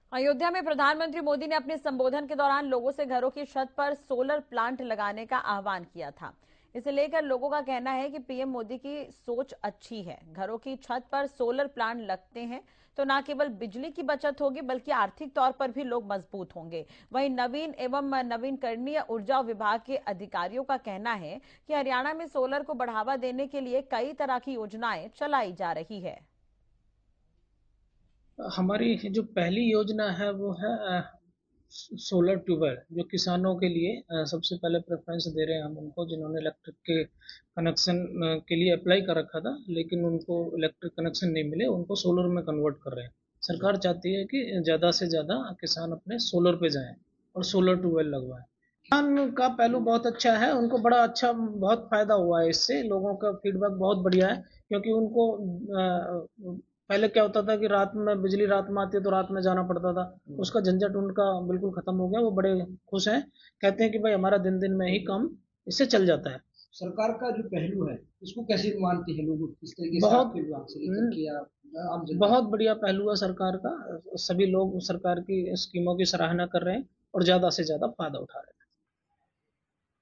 अयोध्या में प्रधानमंत्री मोदी ने अपने संबोधन के दौरान लोगों से घरों की छत पर सोलर प्लांट लगाने का आह्वान किया था। इसे लेकर लोगों का कहना है कि पीएम मोदी की सोच अच्छी है। घरों की छत पर सोलर प्लांट लगते हैं तो न केवल बिजली की बचत होगी बल्कि आर्थिक तौर पर भी लोग मजबूत होंगे। वहीं नवीन एवं नवीनकरणीय ऊर्जा विभाग के अधिकारियों का कहना है कि हरियाणा में सोलर को बढ़ावा देने के लिए कई तरह की योजनाएं चलाई जा रही है। हमारी जो पहली योजना है वो है सोलर ट्यूबवेल, जो किसानों के लिए सबसे पहले प्रेफरेंस दे रहे हैं हम उनको, जिन्होंने इलेक्ट्रिक के कनेक्शन के लिए अप्लाई कर रखा था लेकिन उनको इलेक्ट्रिक कनेक्शन नहीं मिले, उनको सोलर में कन्वर्ट कर रहे हैं। सरकार चाहती है कि ज़्यादा से ज़्यादा किसान अपने सोलर पे जाएं और सोलर ट्यूबवेल लगवाएं। किसान का पहलू बहुत अच्छा है, उनको बड़ा अच्छा बहुत फायदा हुआ है इससे, लोगों का फीडबैक बहुत बढ़िया है। क्योंकि उनको पहले क्या होता था कि रात में बिजली रात में आती है तो रात में जाना पड़ता था, उसका झंझट उनका बिल्कुल खत्म हो गया। वो बड़े खुश हैं, कहते हैं कि भाई हमारा दिन दिन में ही काम इससे चल जाता है। सरकार का जो पहलू है इसको कैसे मानते हैं लोग, किस तरीके से बहुत आपके विभाग से लेकर के या आम जनता? बहुत बढ़िया पहलू है सरकार का। सभी लोग सरकार की स्कीमों की सराहना कर रहे हैं और ज्यादा से ज्यादा फायदा उठा रहे हैं।